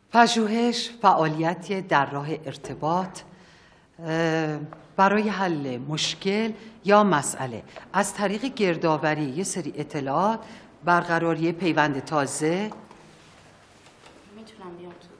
پژوهش فعالیتی در راه ارتباط برای حل مشکل یا مسئله از طریق گردآوری یه سری اطلاعات، برقراری پیوند تازه. میتونم بیام تو؟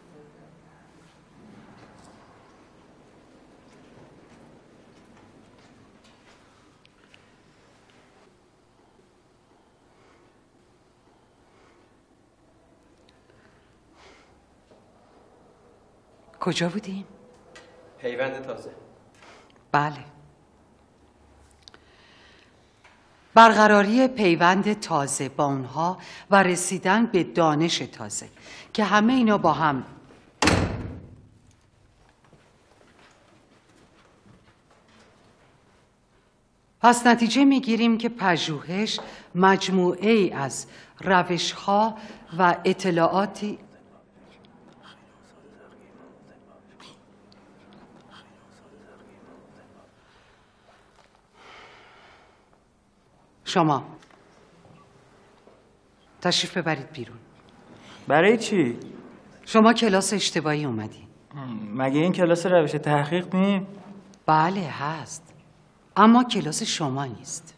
کجا بودیم؟ پیوند تازه. بله. برقراری پیوند تازه با اونها و رسیدن به دانش تازه که همه اینا با هم پس نتیجه میگیریم که پژوهش مجموعه ای از روش‌ها و اطلاعاتی شما تشریف ببرید بیرون. برای چی؟ شما کلاس اشتباهی اومدین. مگه این کلاس روش تحقیق نیم؟ بله هست، اما کلاس شما نیست.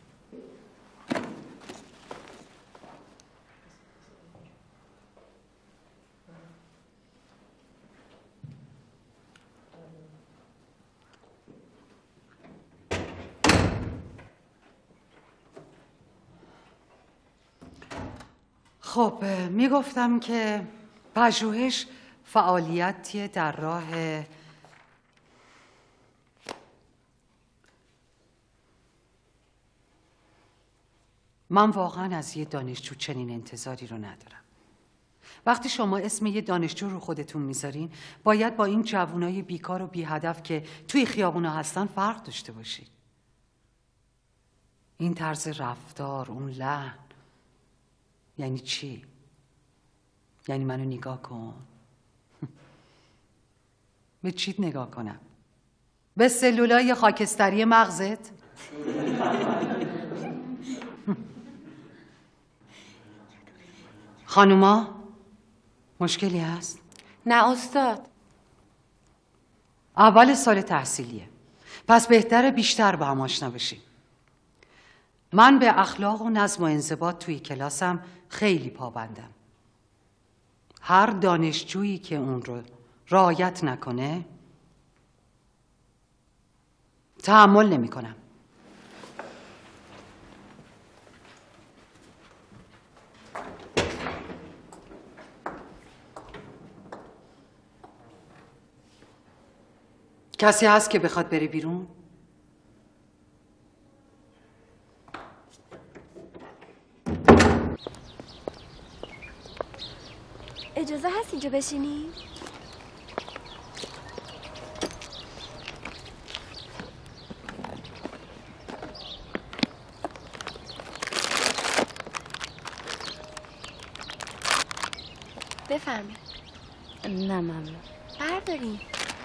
خب میگفتم که پژوهش فعالیتی در راه من واقعا از یه دانشجو چنین انتظاری رو ندارم. وقتی شما اسم یه دانشجو رو خودتون میذارین باید با این جوانای بیکار و بی هدف که توی خیابونا هستن فرق داشته باشید. این طرز رفتار، اون لحن یعنی چی؟ یعنی منو نگاه کن. به چیت نگاه کنم؟ به سلولای خاکستری مغزت؟ خانوما مشکلی هست؟ نه استاد. اول سال تحصیلیه، پس بهتره بیشتر با هم آشنا بشیم. من به اخلاق و نظم و انضباط توی کلاسم خیلی پابندم. هر دانشجویی که اون رو رعایت نکنه تحمل نمی کنم. کسی هست که بخواد بره بیرون؟ اجازه هست اینجا بشینی؟ بفرمایید. نه ممنون. برداریم.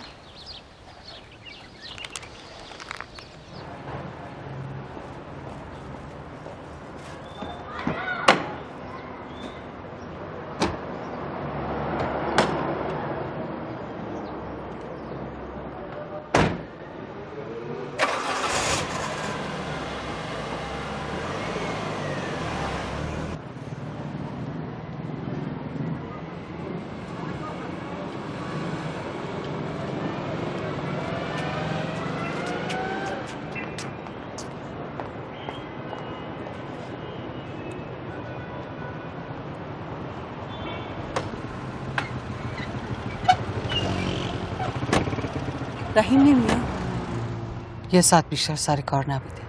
رحیم نمیاد؟ یه ساعت بیشتر سر کار نبوده،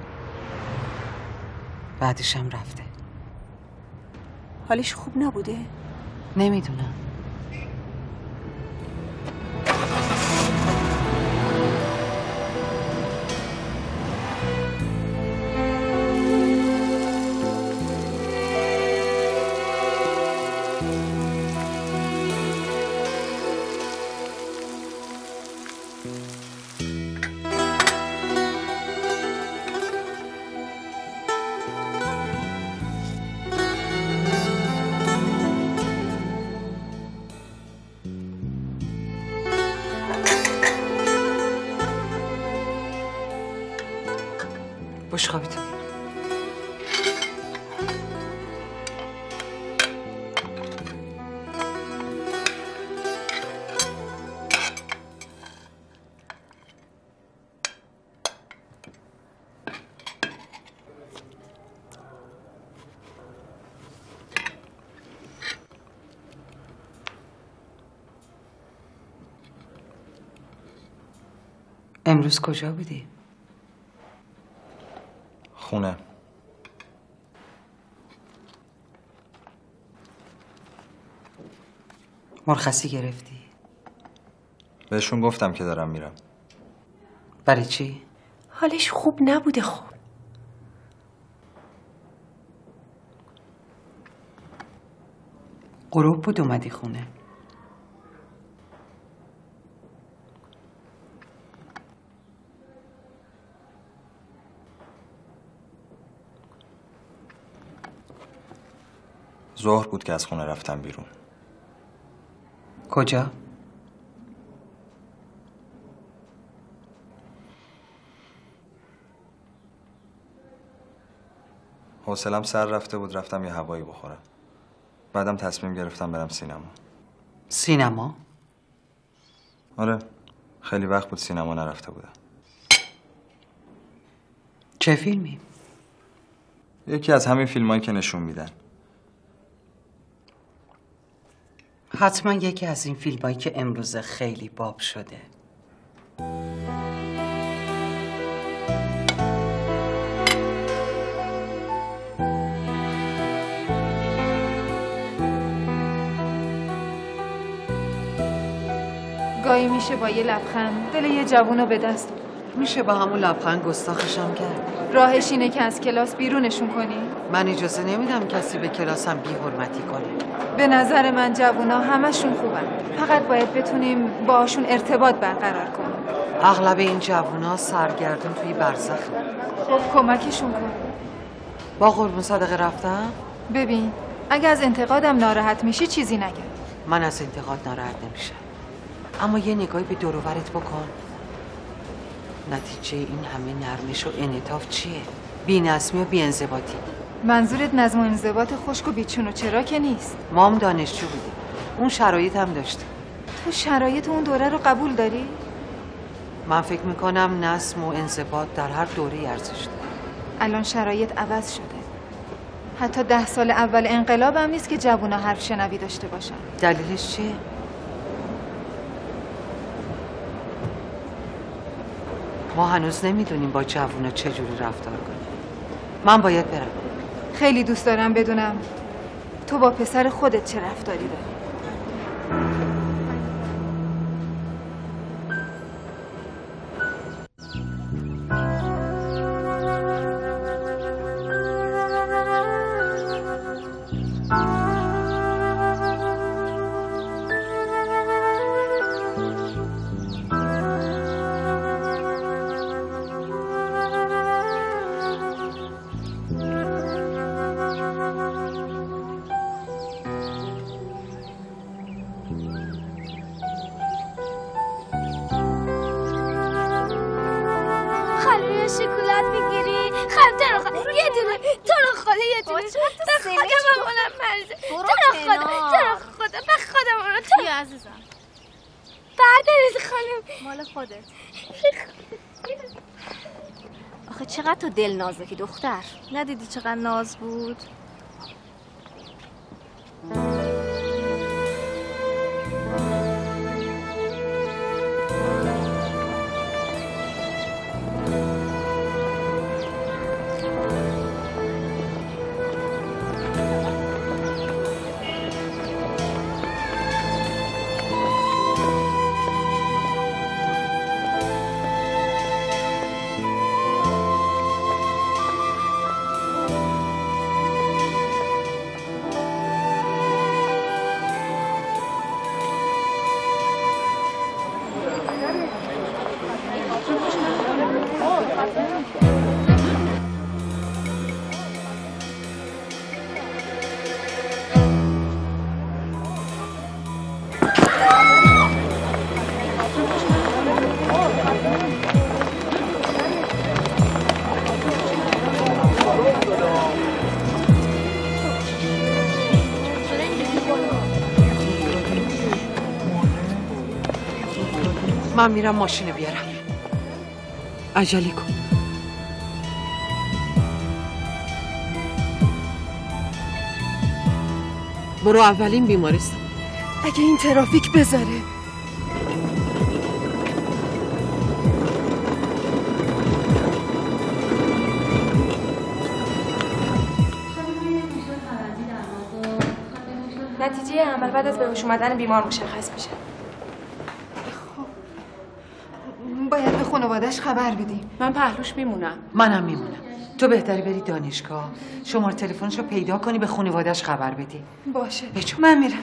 بعدش هم رفته. حالش خوب نبوده؟ نمیدونم. بشقابی تو. امروز کجا بودی؟ خونه. مرخصی گرفتی؟ بهشون گفتم که دارم میرم. برای چی؟ حالش خوب نبوده. خب غروب بود اومدی خونه. ظهر بود که از خونه رفتم بیرون. کجا؟ حوصلم سر رفته بود، رفتم یه هوایی بخورم. بعدم تصمیم گرفتم برم سینما. سینما؟ آره، خیلی وقت بود سینما نرفته بودم. چه فیلمی؟ یکی از همین فیلمایی که نشون میدن. حتما یکی از این فیلمایی که امروز خیلی باب شده. گاهی میشه با یه لبخند دل یه جوونو به دست بیاری. میشه با همون لبخند گستاخشم کرد. راهش اینه که از کلاس بیرونشون کنی. من اجازه نمیدم کسی به کلاسم بی حرمتی کنه. به نظر من جوونا همشون خوبن، فقط باید بتونیم باشون ارتباط برقرار کنیم. اغلب این جوونا سرگردون توی برزخ. خب کمکشون کن. با قربون صدقه رفتم. ببین اگه از انتقادم ناراحت میشی چیزی نگم. من از انتقاد ناراحت نمیشم، اما یه نگاهی به دور و برت بکن. نتیجه این همه نرمش و انعطاف چیه؟ بی‌نظمی و بی‌انضباطی. منظورت نظم و انضباط خشک و بیچون و چرا که نیست؟ ما هم دانشجو بودیم، اون شرایط هم داشتیم. تو شرایط اون دوره رو قبول داری؟ من فکر میکنم نظم و انضباط در هر دوره ارزش داره. الان شرایط عوض شده. حتی 10 سال اول انقلاب هم نیست که جوونا حرف شنوی داشته باشن. دلیلش چیه؟ ما هنوز نمیدونیم با جوونا چجوری رفتار کنیم. من باید برم. خیلی دوست دارم بدونم تو با پسر خودت چه رفتاری داری. شکلات میگیری؟ خب تو رو خدا یه دونه، تو رو خدا یه دونه، به خودم مامانم مریضه، تو رو خدا به خودم اونو تو بیا عزیزم. بعد عزیز خانم مال خودت. آخه چقدر تو دل نازکی دختر. ندیدی چقدر ناز بود؟ من میرم ماشین بیارم. عجله کن. برو اولین بیمارستان. اگه این ترافیک بذاره. نتیجه عمل بعد از به هوش اومدن بیمار مشخص میشه. باید به خانواده‌اش خبر بدیم. من پهلوش میمونم. منم میمونم. تو بهتری بری دانشگاه، شماره تلفنشو پیدا کنی، به خانواده‌اش خبر بدی. باشه. بچو. من میرم.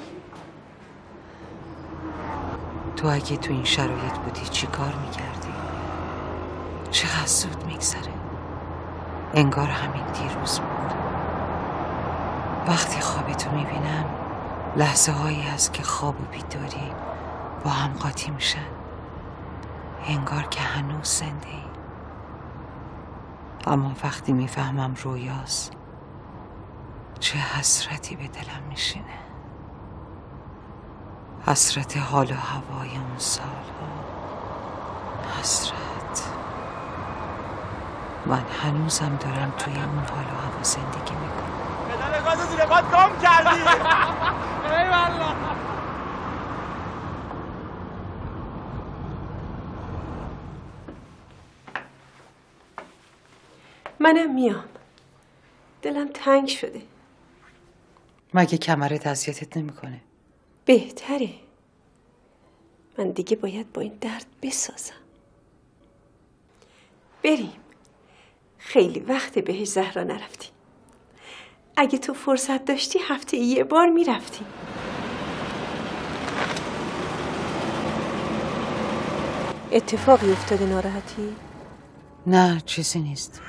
تو اگه تو این شرایط بودی چی کار میکردی؟ چقدر زود میگذره. انگار همین دیروز بود. وقتی خوابتو میبینم لحظه هایی هست که خواب و بیداری با هم قاطی میشن. انگار که هنوز زنده ای. اما وقتی میفهمم رویاست چه حسرتی به دلم میشینه. حسرت حال و هوای اون سالها. حسرت. من هنوزم دارم توی اون حال و هوا زندگی میکنم. پدر گاز زیر باد گم کردی. ای والله. منم میام. دلم تنگ شده. مگه کمرت اذیتت نمیکنه؟ بهتره. من دیگه باید با این درد بسازم. بریم. خیلی وقت بهش زهرا نرفتیم. اگه تو فرصت داشتی هفته یه بار میرفتیم. اتفاقی افتاده ناراحتی؟ نه چیزی نیست.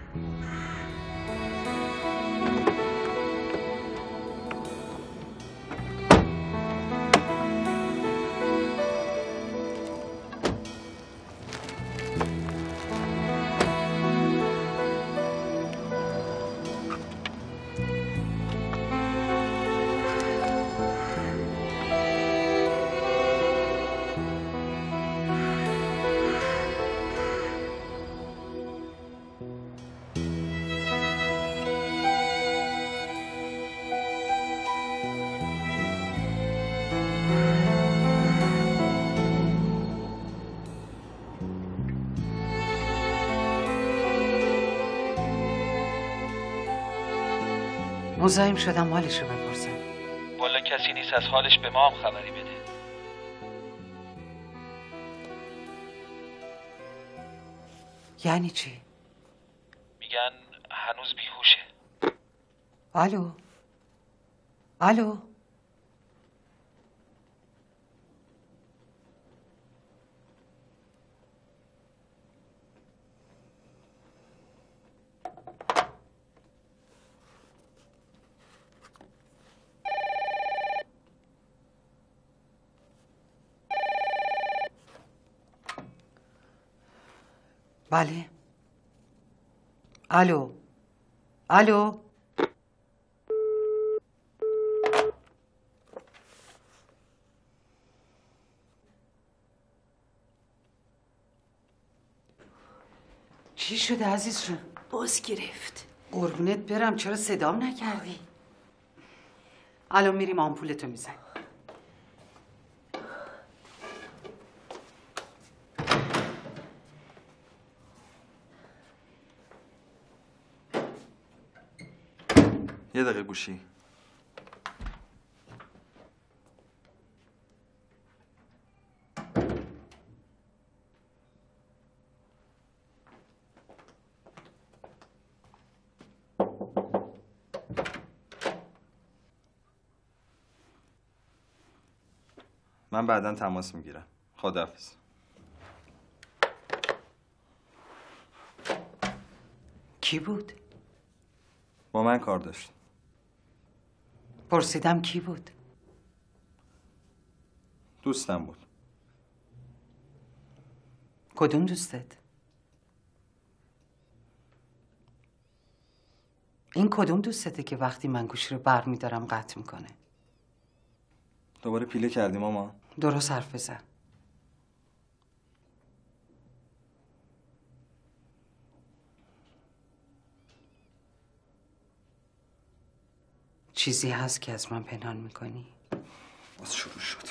مزاحم شدم حالشو بپرسم. والا کسی نیست از حالش به ما هم خبری بده. یعنی چی؟ میگن هنوز بیهوشه. الو؟ الو؟ بله. الو. الو. چی شده عزیز جون؟ باز گرفت. قربونت برم چرا صدام نکردی؟ الان میریم آمپولتو میزنیم. یه دقیقه گوشی. من بعداً تماس میگیرم. خداحافظ. کی بود؟ با من کار داشت. پرسیدم کی بود؟ دوستم بود. کدوم دوستت؟ این کدوم دوستته که وقتی من گوشی رو بر میدارم قطع میکنه؟ دوباره پیله کردی ماما؟ درست حرف بزن. چیزی هست که از من پنهان میکنی؟ باز شروع شد.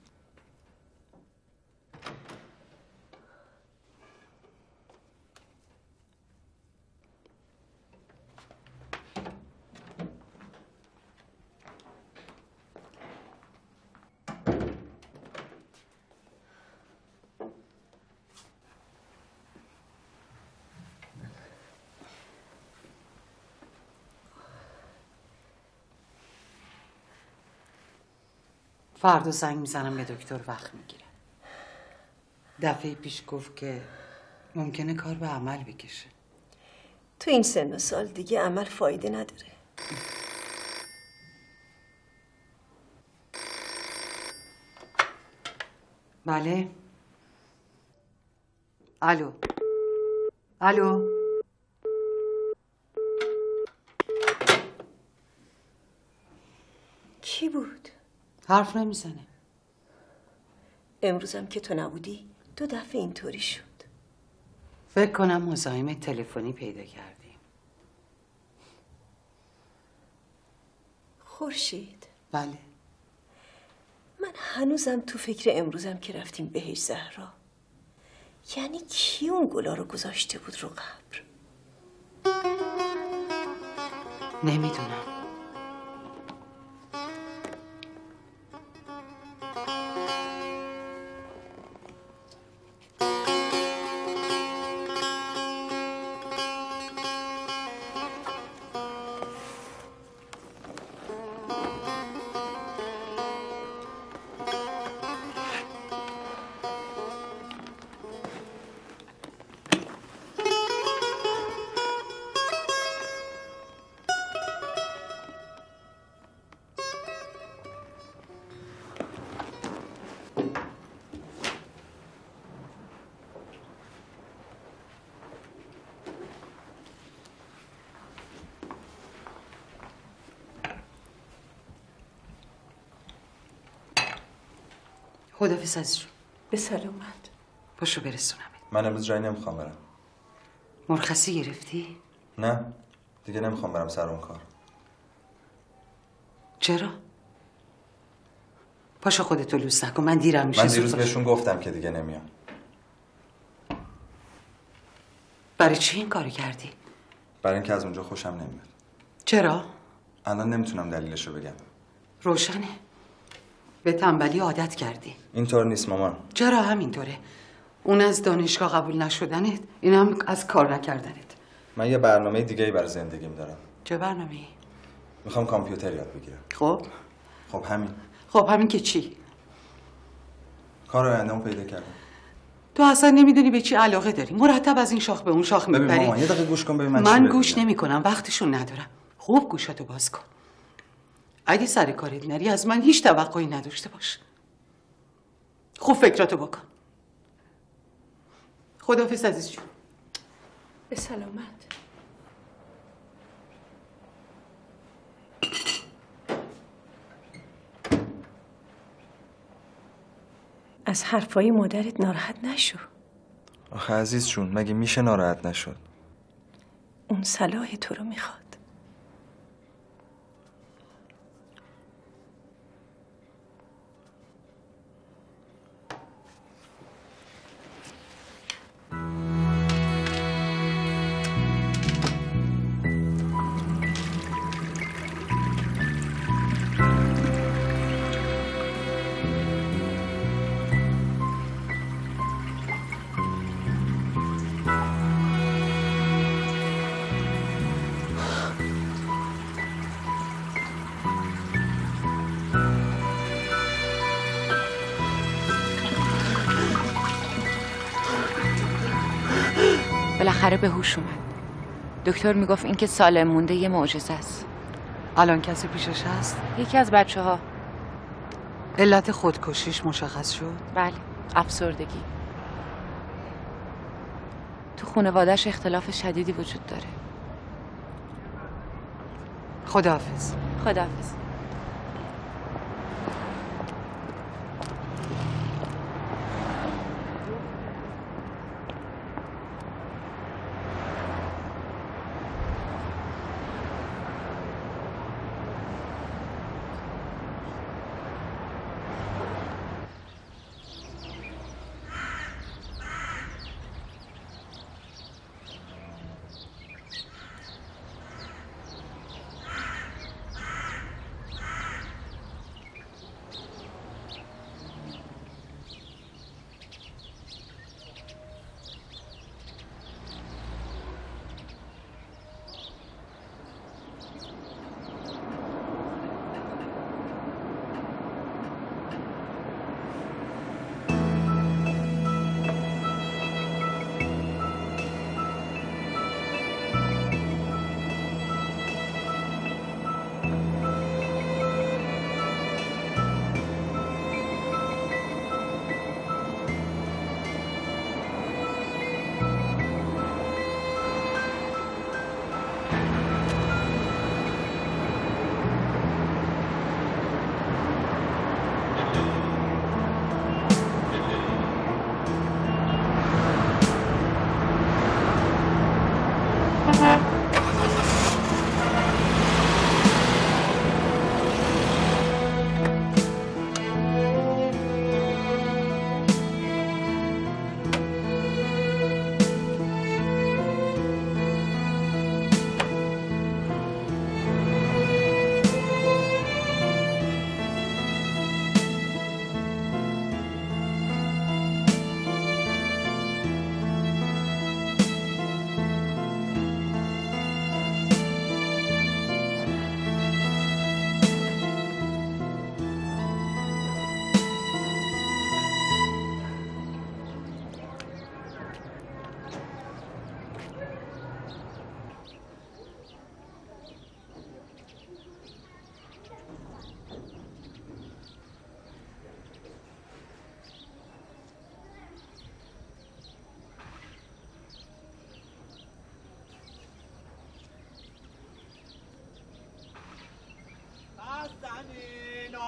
فردا زنگ میزنم به دکتر، وقت میگیره. دفعه پیش گفت که ممکنه کار به عمل بکشه. تو این سن و سال دیگه عمل فایده نداره. بله. الو. الو. کی بود؟ حرف نمیزنه. امروزم که تو نبودی 2 دفعه اینطوری شد. فکر کنم مزاحم تلفنی پیدا کردیم. خورشید. بله. من هنوزم تو فکر امروزم که رفتیم بهش زهرا. یعنی کی اون گلا رو گذاشته بود رو قبر؟ نمیدونم. خداحافظ عزیز جون. به سلامت. پاشو برسونمت. من امروز جایی نمیخوام برم. مرخصی گرفتی؟ نه دیگه نمیخوام برم سر اون کار. چرا؟ پاشو خودتو لوس نکن، من دیرم میشه. من دیروز بهشون گفتم که دیگه نمیام. برای چی این کارو کردی؟ برای اینکه از اونجا خوشم نمیاد. چرا؟ الان نمیتونم دلیلشو بگم. روشنه. به تنبلی عادت کردی. اینطور نیست مامان. چرا همینطوره؟ اون از دانشگاه قبول نشدنت، این هم از کار نکردنت. من یه برنامه دیگه‌ای برای زندگیم دارم. چه برنامه‌ای؟ میخوام کامپیوتر یاد بگیرم. خب همین. خب همین که چی؟ کار آینده‌مو پیدا کردم. تو اصلا نمیدونی به چی علاقه داری. مرتب از این شاخ به اون شاخ میپری. ببین مامان یه دقیقه گوش کن ببین من گوش نمیکنم، وقتشون ندارم. خوب گوشاتو باز کن. اگه سر کارت نری از من هیچ توقعی نداشته باش. خوب فکراتو بکن. خداحافظ عزیز جون. به سلامت. از حرفای مادرت ناراحت نشو. آخه عزیز جون مگه میشه ناراحت نشد؟ اون صلاح تو رو میخواد. بالاخره به هوش اومد. دکتر میگفت این که سالم مونده یه معجزه است. الان کسی پیشش هست؟ یکی از بچه‌ها. علت خودکشیش مشخص شد؟ بله، افسردگی. تو خانواده‌اش اختلاف شدیدی وجود داره. خداحافظ. خداحافظ.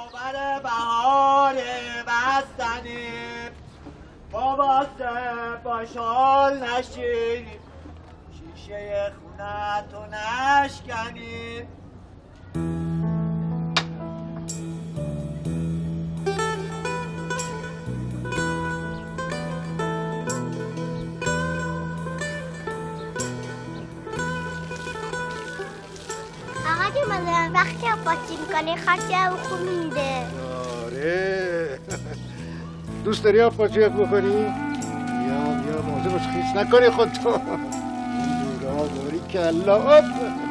برابر بهار بستنی با واسه باشال نشینی شیشه خونتو نشکنی وقتی آباتی میکنه خرچه او خوب میده. آره دوست داری آباتی بکنی؟ بیا موضوع باش خیس نکنی خودتو. این دورا باری کلا آب.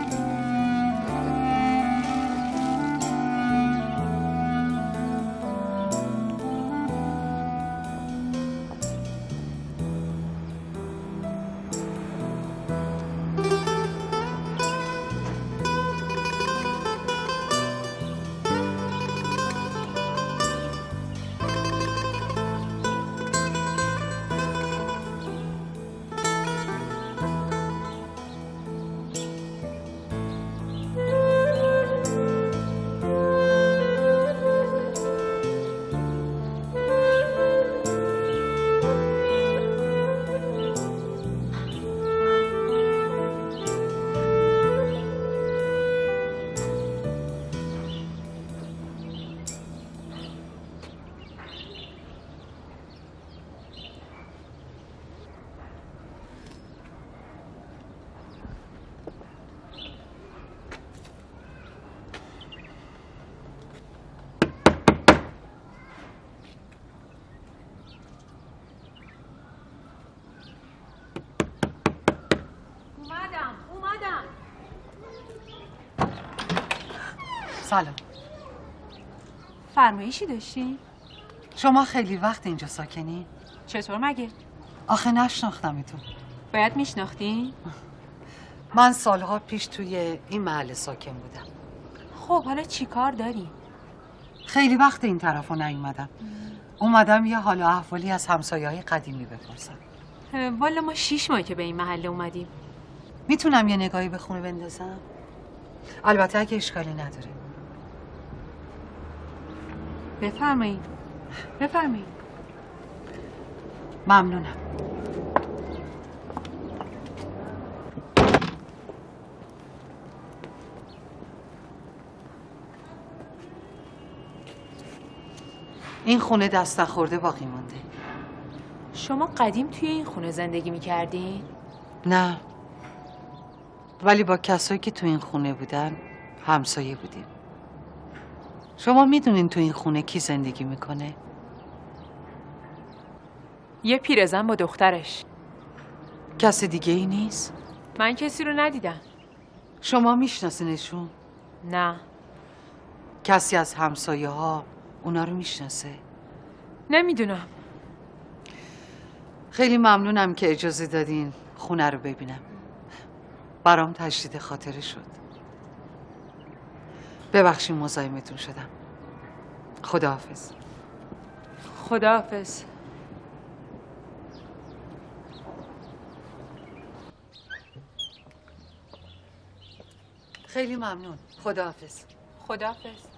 سلام. فرمایشی داشتی؟ شما خیلی وقت اینجا ساکنی؟ چطور مگه؟ آخه نشناختمتون. باید میشناختی؟ من سالها پیش توی این محله ساکن بودم. خب حالا چی کار داری؟ خیلی وقت این طرفو نیومدم. اومدم یه حال و احوالی از همسایه‌های قدیمی بپرسم. والا ما 6 ماه که به این محله اومدیم. میتونم یه نگاهی به خونه بندازم؟ البته اگه اشکالی نداره. بفرمایید. بفرمایید. ممنونم. این خونه دست نخورده باقی مونده. شما قدیم توی این خونه زندگی میکردین؟ نه، ولی با کسایی که تو این خونه بودن همسایه بودیم. شما میدونین تو این خونه کی زندگی میکنه؟ یه پیرزن با دخترش. کس دیگه ای نیست؟ من کسی رو ندیدم. شما میشناسینشون؟ نه. کسی از همسایه ها اونا رو میشناسه؟ نمیدونم. خیلی ممنونم که اجازه دادین خونه رو ببینم. برام تشدید خاطره شد. ببخشید مزاحمتون شدم. خداحافظ. خداحافظ. خیلی ممنون. خداحافظ. خداحافظ.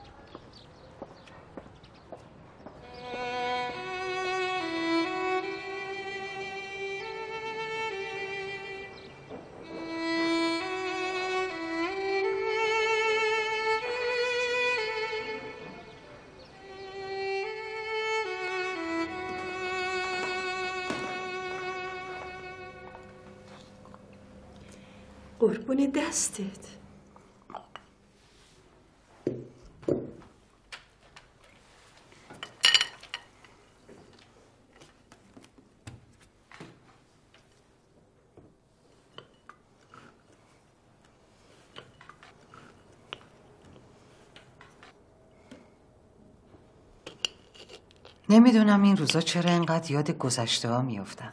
قربون دستت. نمیدونم این روزا چرا اینقدر یاد گذشته ها میافتم.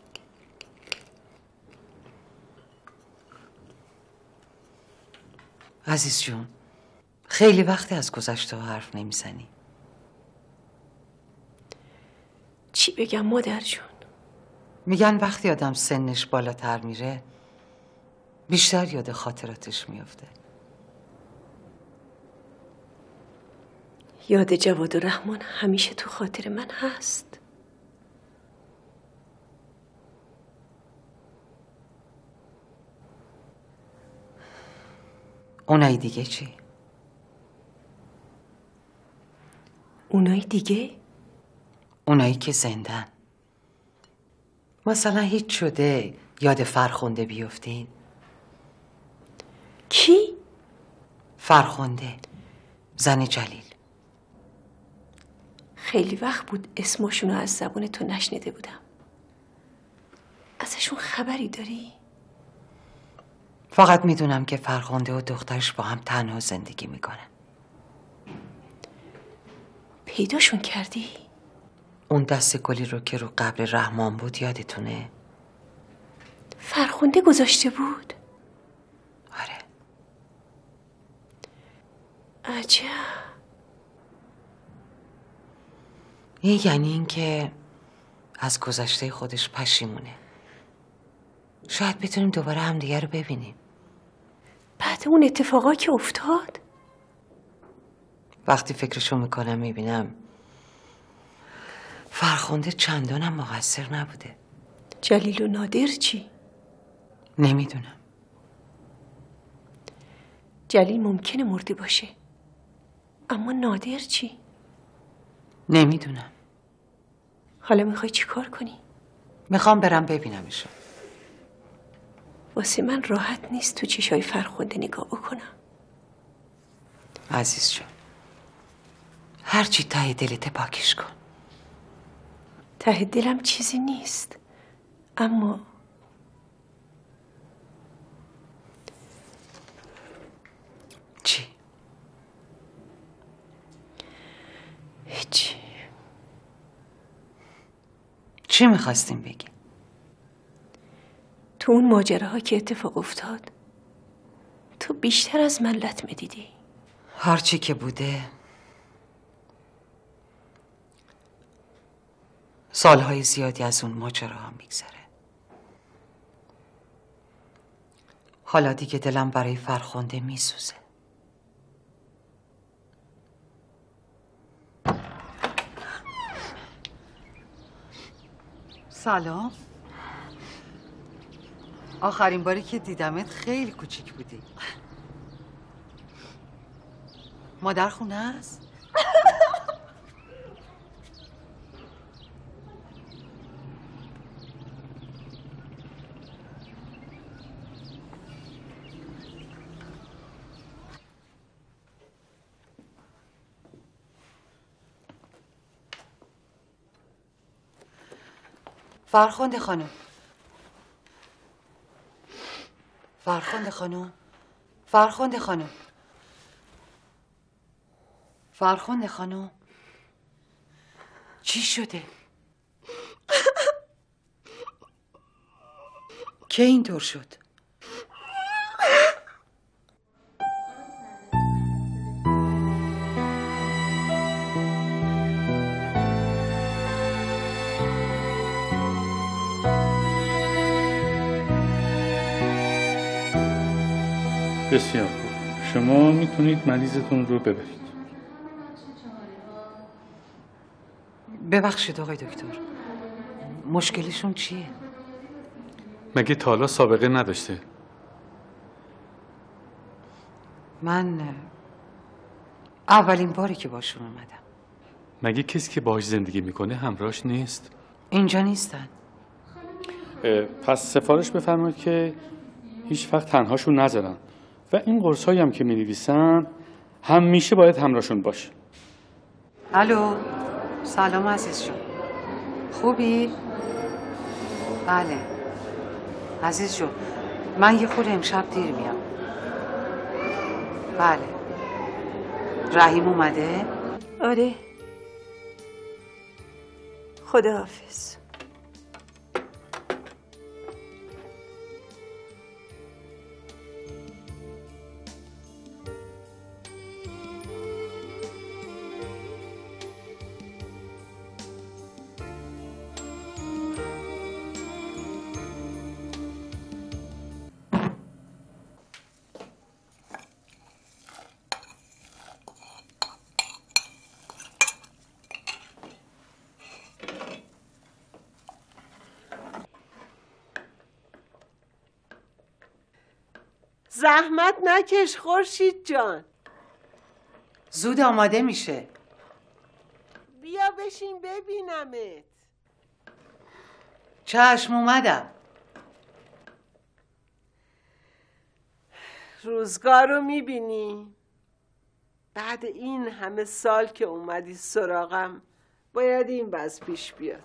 عزیز جون، خیلی وقتی از گذشته ها حرف نمیزنی. چی بگم مادر جون؟ میگن وقتی آدم سنش بالاتر میره بیشتر یاد خاطراتش میافته. یاد جواد و رحمان همیشه تو خاطر من هست. اونای دیگه چی؟ اونای دیگه؟ اونایی که زندن. مثلا هیچ شده یاد فرخنده بیفتین؟ کی؟ فرخنده، زن جلیل. خیلی وقت بود اسمشونو از زبون تو نشنیده بودم. ازشون خبری داری؟ فقط میدونم که فرخنده و دخترش با هم تنها زندگی میکنن. پیداشون کردی؟ اون دست گلی رو که رو قبر رحمان بود یادتونه؟ فرخنده گذاشته بود؟ آره. عجب. یعنی این که از گذشته خودش پشیمونه. شاید بتونیم دوباره همدیگه رو ببینیم. بعد اون اتفاقا که افتاد؟ وقتی فکرشو میکنم میبینم فرخنده چندانم مقصر نبوده. جلیل و نادر چی؟ نمیدونم. جلیل ممکنه مرده باشه، اما نادر چی؟ نمیدونم. حالا میخوای چی کار کنی؟ میخوام برم ببینمشون. واسه من راحت نیست تو چشای فرخنده نگاه بکنم. عزیز جان، هرچی ته دلت پاکش کن. ته دلم چیزی نیست، اما چی؟ هیچی. چی میخواستیم بگیم؟ تو اون ماجراها که اتفاق افتاد تو بیشتر از من لطمه دیدی. هرچی که بوده سالهای زیادی از اون ماجراها میگذره. حالا دیگه دلم برای فرخنده میسوزه. سلام. آخرین باری که دیدمت خیلی کوچیک بودی. مادر خونه است؟ فرخنده خانم. فرخنده خانم. فرخنده خانم. فرخنده خانم. چی شده؟ که اینطور شد؟ بسیار خوب. شما میتونید مریضتون رو ببرید. ببخشید آقای دکتر، مشکلشون چیه؟ مگه تا حالا سابقه نداشته؟ من اولین باری که باشون اومدم. مگه کسی که باهاش زندگی میکنه همراهش نیست؟ اینجا نیستن. پس سفارش بفرمایید که هیچ وقت تنهاشون نذارن و این قرص هایی هم که می نویسن همیشه باید همراهشون باشه. الو، سلام عزیز جون. خوبی؟ بله عزیز جون، من یه خورده امشب دیر میام. بله. رحیم اومده؟ آره. خداحافظ. زحمت نکش خورشید جان. زود آماده میشه. بیا بشین ببینمت. چشم اومدم. روزگار رو میبینی؟ بعد این همه سال که اومدی سراغم باید این وضع پیش بیاد.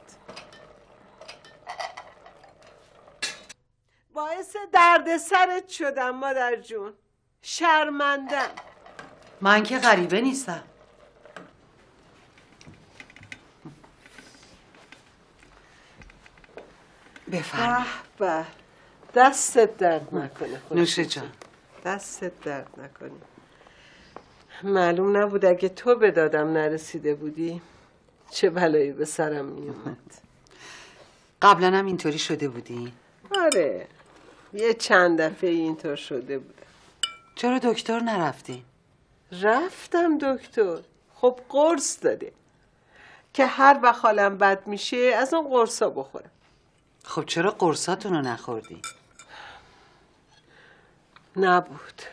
باعث درد سرت شدم مادر جون. شرمندم. من که غریبه نیستم. بفرمایید. به دستت درد نکنه. نوشه جان. دستت درد نکنه. معلوم نبود اگه تو به دادم نرسیده بودی چه بلایی به سرم میومد. قبلا هم اینطوری شده بودی؟ آره، یه چند دفعه اینطور شده بودم. چرا دکتر نرفتی؟ رفتم دکتر. خب قرص داده که هر وقت حالم بد میشه از اون قرصا بخورم. خب چرا قرصاتونو نخوردی؟ نبود.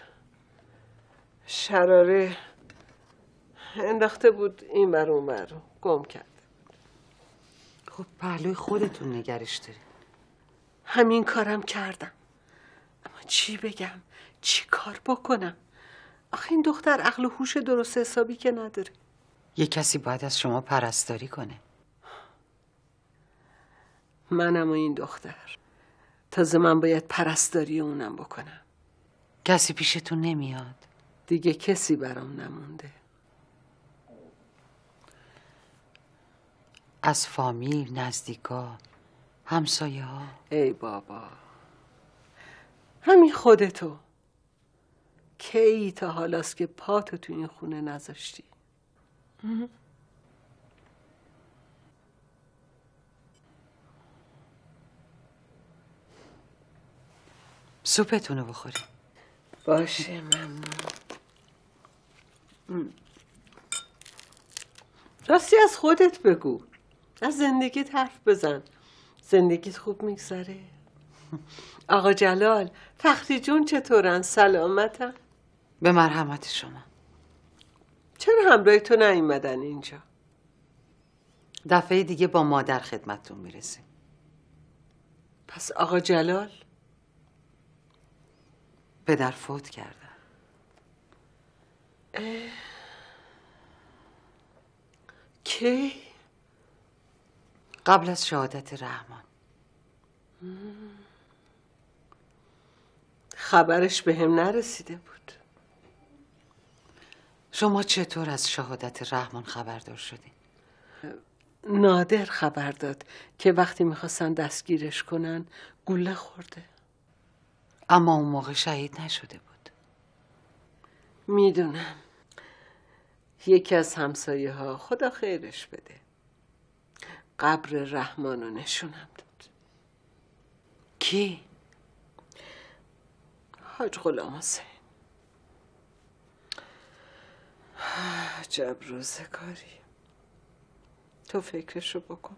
شراره انداخته بود این بر اون بر رو گم کرد. خب پهلوی خودتون نگرش داری. همین کارم کردم. اما چی بگم؟ چی کار بکنم؟ آخه این دختر عقل و هوش درست حسابی که نداره. یه کسی باید از شما پرستاری کنه. منم و این دختر. تازه من باید پرستاری اونم بکنم. کسی پیشتون نمیاد؟ دیگه کسی برام نمونده. از فامیل، نزدیکا، همسایه ها؟ ای بابا، همین خودتو. کی تا حالاست که پاتو تو این خونه نذاشتی؟ سوپتونو بخوری. باشه ممنون. راستی از خودت بگو. از زندگیت حرف بزن. زندگیت خوب میگذره؟ آقا جلال، فخری جون چطورن؟ سلامتن؟ به مرحمت شما. چرا همراه تو نیومدن اینجا؟ دفعه دیگه با مادر خدمتتون میرسیم. پس آقا جلال؟ پدر فوت کردن. کی؟ قبل از شهادت رحمان. خبرش به هم نرسیده بود. شما چطور از شهادت رحمان خبردار شدین؟ نادر خبر داد که وقتی میخواستن دستگیرش کنن گوله خورده. اما اون موقع شهید نشده بود. میدونم. یکی از همسایه ها، خدا خیرش بده، قبر رحمانو نشونم داد. کی؟ حاج غلام حسین. عجب روزگاری. تو فکرشو بکن.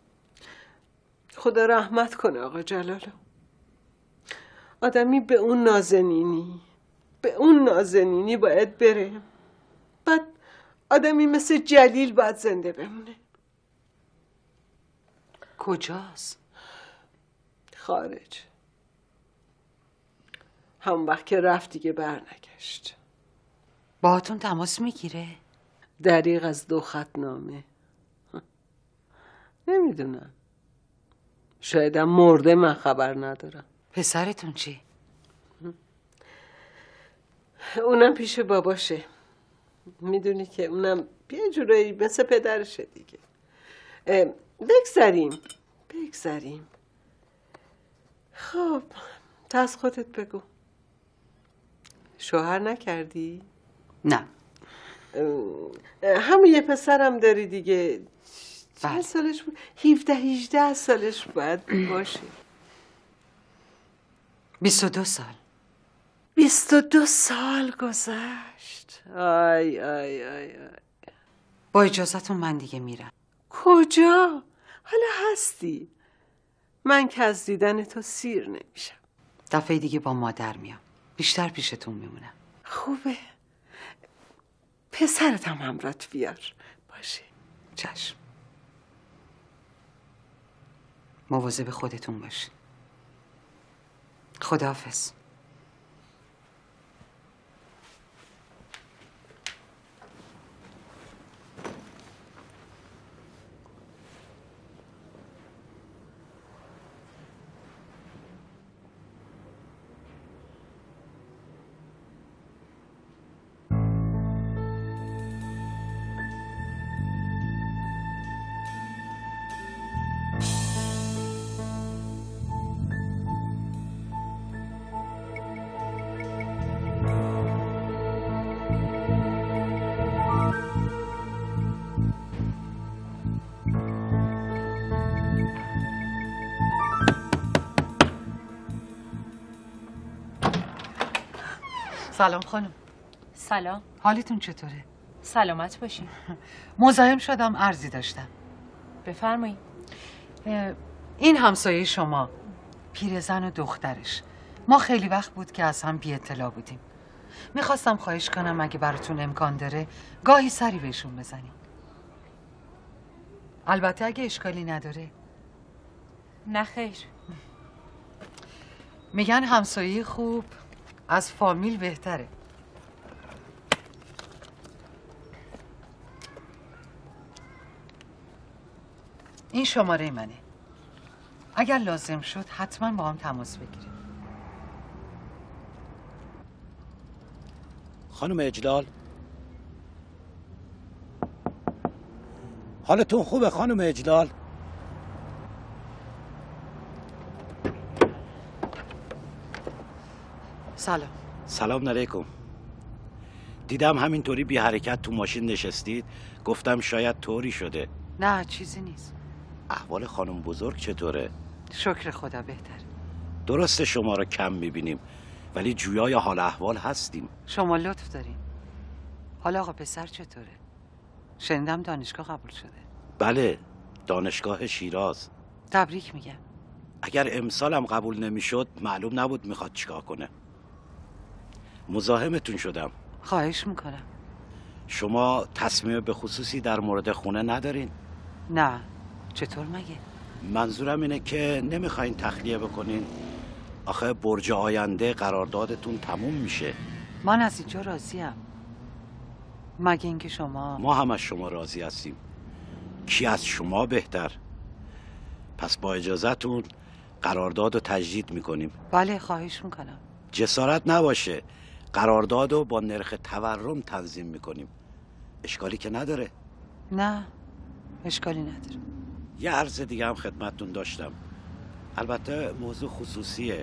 خدا رحمت کنه آقا جلالو. آدمی به اون نازنینی باید بره. بعد آدمی مثل جلیل باید زنده بمونه. کجاست؟ خارج. همون وقت که رفت دیگه برنگشت. باهاتون تماس میگیره؟ دریغ از 2 خطنامه. نمیدونم. شایدم مرده، من خبر ندارم. پسرتون چی؟ اونم پیش باباشه. میدونی که اونم یه جورایی مثل پدرشه دیگه. بگذریم. خب تا از خودت بگو. شوهر نکردی؟ نه. همون یه پسرم داری دیگه. چند بله. سالش بود؟ 17-18 سالش باید باشه. 22 سال. 22 سال گذشت. آی آی آی آی. با اجازهتون من دیگه میرم. کجا؟ حالا هستی. من که از دیدن تو سیر نمیشم. دفعه دیگه با مادر میام. بیشتر پیشتون میمونم. خوبه. پسرت هم همراهت بیار. باشه. چشم. مواظب خودتون باشین. خداحافظ. سلام خانم. سلام. حالتون چطوره؟ سلامت باشین. مزاحم شدم، عرضی داشتم. بفرمایید. این همسایه شما، پیرزن و دخترش، ما خیلی وقت بود که از هم بی اطلاع بودیم. میخواستم خواهش کنم اگه براتون امکان داره گاهی سری بهشون بزنیم. البته اگه اشکالی نداره. نه خیر. میگن همسایه خوب از فامیل بهتره. این شماره منه. اگر لازم شد حتما با هم تماس بگیرید. خانم اجلال، حالتون خوبه خانم اجلال؟ سلام. سلام علیکم. دیدم همینطوری بی حرکت تو ماشین نشستید، گفتم شاید طوری شده. نه چیزی نیست. احوال خانم بزرگ چطوره؟ شکر خدا بهتر. درسته شما رو کم میبینیم ولی جویای حال احوال هستیم. شما لطف دارین. حالا آقا پسر چطوره؟ شنیدم دانشگاه قبول شده. بله، دانشگاه شیراز. تبریک میگم. اگر امسالم قبول نمیشد معلوم نبود میخواد چیکار کنه. مزاحمتون شدم. خواهش میکنم. شما تصمیم به خصوصی در مورد خونه ندارین؟ نه. چطور مگه؟ منظورم اینه که نمیخواین تخلیه بکنین. آخه برج آینده قراردادتون تموم میشه. من از اینجا راضیم. مگه اینکه شما... ما هم از شما راضی هستیم. کی از شما بهتر؟ پس با اجازهتون قرارداد رو تجدید میکنیم. بله خواهش میکنم. جسارت نباشه، قرارداد رو با نرخ تورم تنظیم میکنیم. اشکالی که نداره؟ نه اشکالی نداره. یه عرض دیگه هم خدمتتون داشتم، البته موضوع خصوصیه.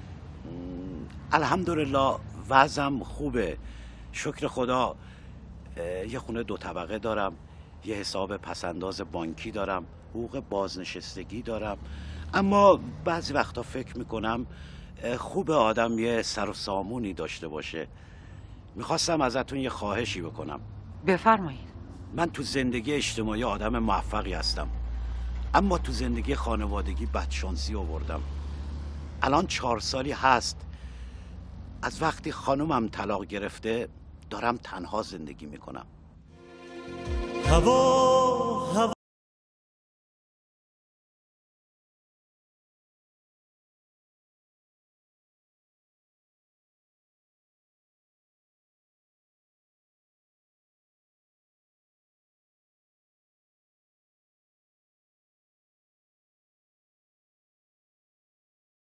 الحمدلله وضعم خوبه، شکر خدا. یه خونه 2 طبقه دارم، یه حساب پسنداز بانکی دارم، حقوق بازنشستگی دارم. اما بعضی وقتا فکر میکنم خوب آدم یه سر و سامونی داشته باشه. میخواستم ازتون یه خواهشی بکنم. بفرمایید. من تو زندگی اجتماعی آدم موفقی هستم، اما تو زندگی خانوادگی بدشانسی آوردم. الان 4 سالی هست از وقتی خانومم طلاق گرفته دارم تنها زندگی میکنم. هوا